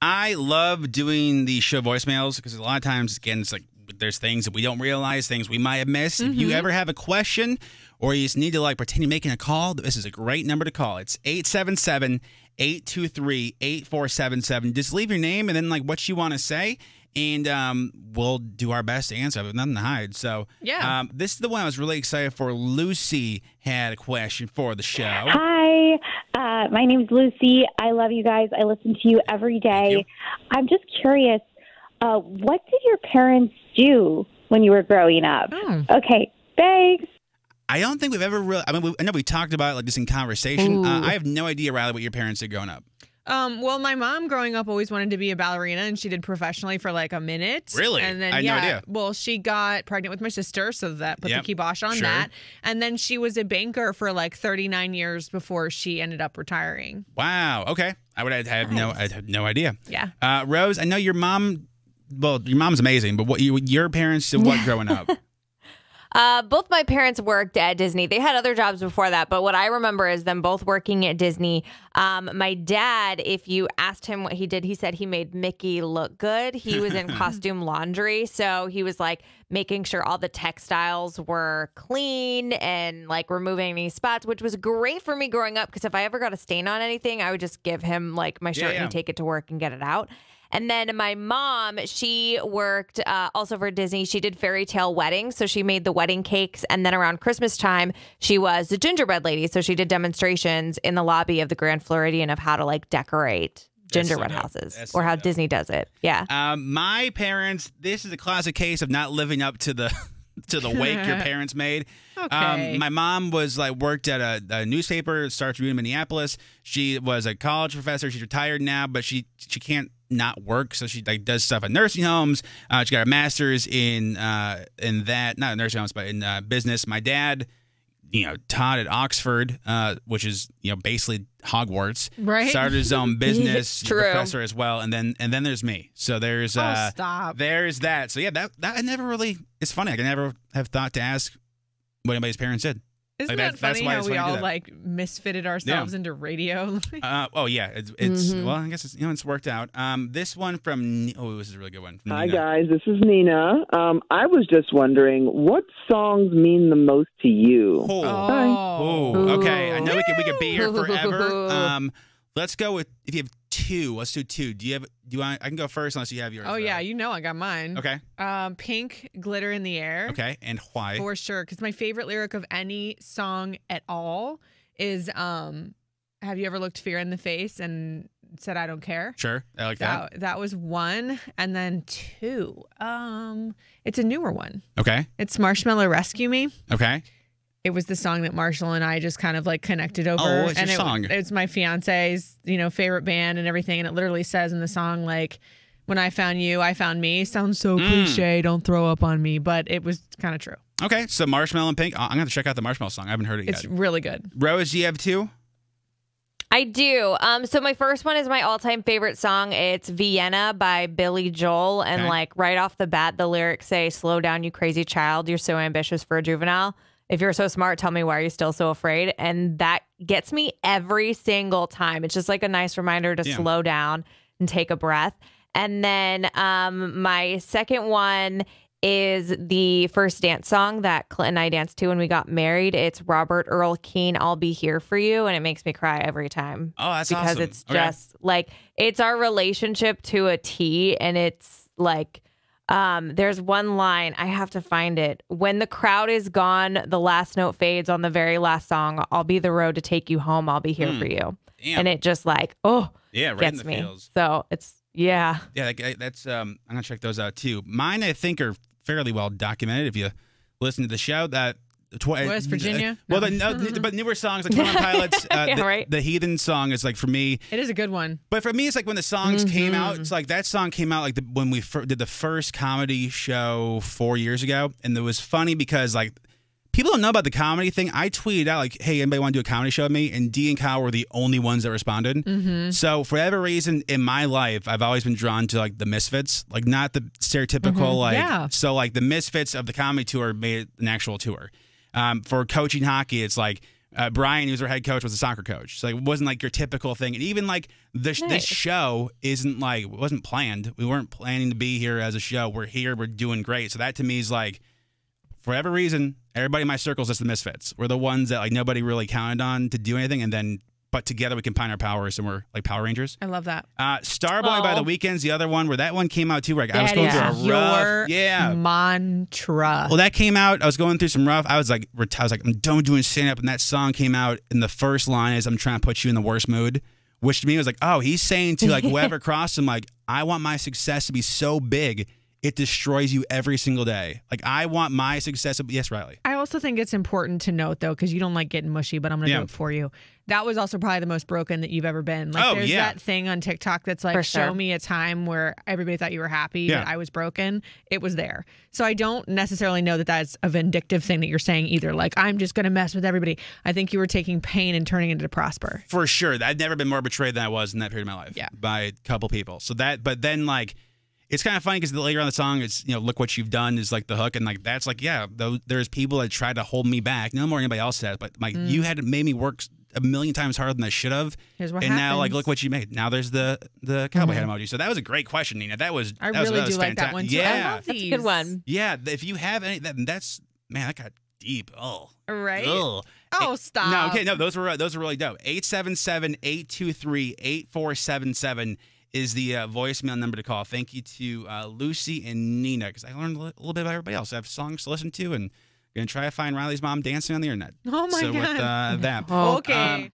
I love doing the show voicemails because a lot of times, again, it's like there's things that we don't realize, things we might have missed. If you ever have a question or you just need to like pretend you're making a call, this is a great number to call. It's 877-823-8477. Just leave your name and then like what you want to say. And we'll do our best to answer. There's nothing to hide. So yeah, this is the one I was really excited for. Lucy had a question for the show. Hi, my name's Lucy. I love you guys. I listen to you every day. I'm just curious, what did your parents do when you were growing up? Okay, thanks. I don't think we've ever really, I know we talked about it like just in conversation. I have no idea, Riley, what your parents did growing up. Well, my mom growing up always wanted to be a ballerina, and she did professionally for like a minute. Really? And then, I had no idea. Well, she got pregnant with my sister, so that put the kibosh on that. And then she was a banker for like 39 years before she ended up retiring. Wow. Okay. I had no idea. Yeah. Rose, I know your mom, well, your mom's amazing, but what your parents did what growing up? Both my parents worked at Disney. They had other jobs before that, but what I remember is them both working at Disney. My dad, if you asked him what he did, he said he made Mickey look good. He was in costume laundry, so he was like making sure all the textiles were clean and like removing any spots, which was great for me growing up because if I ever got a stain on anything, I would just give him like my shirt and he'd take it to work and get it out. And then my mom, she worked also for Disney. She did fairy tale weddings. So she made the wedding cakes. And then around Christmas time, she was a gingerbread lady. So she did demonstrations in the lobby of the Grand Floridian of how to like decorate gingerbread houses or how Disney does it. Yeah. My parents, this is a classic case of not living up to the to the wake your parents made. Okay. My mom was like worked at a newspaper, Star Tribune in Minneapolis. She was a college professor. She's retired now, but she can't not work, so she like does stuff at nursing homes. She got a master's in that, not nursing homes, but in business. My dad, taught at Oxford, which is basically Hogwarts. Right. Started his own business. True. Professor as well, and then there's me. So there's stop. There's that. So yeah, that I never really. It's funny. I never have thought to ask what anybody's parents did. Isn't that funny how we all like misfitted ourselves into radio? Oh yeah, it's well, I guess it's worked out. This one from this is a really good one. Hi guys, this is Nina. I was just wondering what songs mean the most to you. Okay. I know we could be here forever. Let's go with if you have two. Let's do two. Do you want? I can go first unless you have yours. Oh yeah, I got mine. Okay. Pink, Glitter in the Air. Okay, and why? For sure, because my favorite lyric of any song at all is "Have you ever looked fear in the face and said I don't care?" Sure, I like that. That was one, and then two. It's a newer one. Okay. It's Marshmallow Rescue Me. Okay. It was the song that Marshall and I just kind of like connected over. Oh, what's your song? It's my fiance's, favorite band and everything. And it literally says in the song, like, when I found you, I found me. Sounds so cliche. Don't throw up on me. But it was kind of true. Okay. So Marshmallow and Pink. I'm going to check out the Marshmallow song. I haven't heard it yet. It's really good. Rose, do you have two? I do. So my first one is my all-time favorite song. It's Vienna by Billy Joel. And like right off the bat, the lyrics say, "Slow down, you crazy child. You're so ambitious for a juvenile. If you're so smart, tell me why you're still so afraid." And that gets me every single time. It's just like a nice reminder to slow down and take a breath. And then my second one is the first dance song that Clint and I danced to when we got married. It's Robert Earl Keen, "I'll Be Here For You." And it makes me cry every time. Oh, that's because awesome. It's just like, it's our relationship to a T. And it's like, there's one line, I have to find it. "When the crowd is gone, the last note fades on the very last song. I'll be the road to take you home. I'll be here for you." Damn. And it just like, right gets in the me. feels. So it's, Yeah, that's I'm gonna check those out too. Mine, I think, are fairly well documented. If you listen to the show, that West Virginia. But newer songs like 21 Pilots, the Heathen song is like, for me, it is a good one. But for me, it's like when the songs came out. It's like that song came out like when we did the first comedy show 4 years ago, and it was funny because like people don't know about the comedy thing. I tweeted out like, "Hey, anybody want to do a comedy show with me?" And Dee and Kyle were the only ones that responded. So for whatever reason in my life, I've always been drawn to like the Misfits, like not the stereotypical So like the Misfits of the comedy tour made an actual tour. For coaching hockey, it's like Brian, who was our head coach, was a soccer coach. So like, it wasn't like your typical thing. And even like this show isn't like, it wasn't planned. We weren't planning to be here as a show. We're here. We're doing great. So that to me is like, for whatever reason, everybody in my circle is just the misfits. We're the ones that like nobody really counted on to do anything. And then, but together we combine our powers and we're like Power Rangers. I love that. Starboy by the Weeknd's the other one where that one came out too. Where like, I was going through a rough mantra. Well, that came out. I was going through some rough. I was like, I'm done doing stand up, and that song came out. And the first line is, "I'm trying to put you in the worst mood," which to me was like, oh, he's saying to like whoever crossed him, like, I want my success to be so big it destroys you every single day. Like, I want my success. Yes, Riley. I also think it's important to note, though, because you don't like getting mushy, but I'm going to do it for you. That was also probably the most broken that you've ever been. Like, there's that thing on TikTok that's like, show me a time where everybody thought you were happy, but I was broken. It was there. So I don't necessarily know that that's a vindictive thing that you're saying either. Like, I'm just going to mess with everybody. I think you were taking pain and turning it into prosper. For sure. I'd never been more betrayed than I was in that period of my life. Yeah. By a couple people. So that, but then like, it's kind of funny because later on the song, it's, look what you've done is like the hook. And like, that's like, there's people that tried to hold me back. No more than anybody else has, but like, you had made me work a million times harder than I should have. Here's what and happens. Now, like, look what you made. Now there's the cowboy hat emoji. So that was a great question, Nina. I really do like that one too. Yeah. I love these. That's a good one. Yeah. If you have any, that's, man, that got deep. Oh. Right. Ugh. Oh, stop. No, okay. No, those were really dope. 877-823-8477 is the voicemail number to call. Thank you to Lucy and Nina, because I learned a little bit about everybody else. I have songs to listen to, and going to try to find Riley's mom dancing on the internet. Oh, my God. So with that. Okay.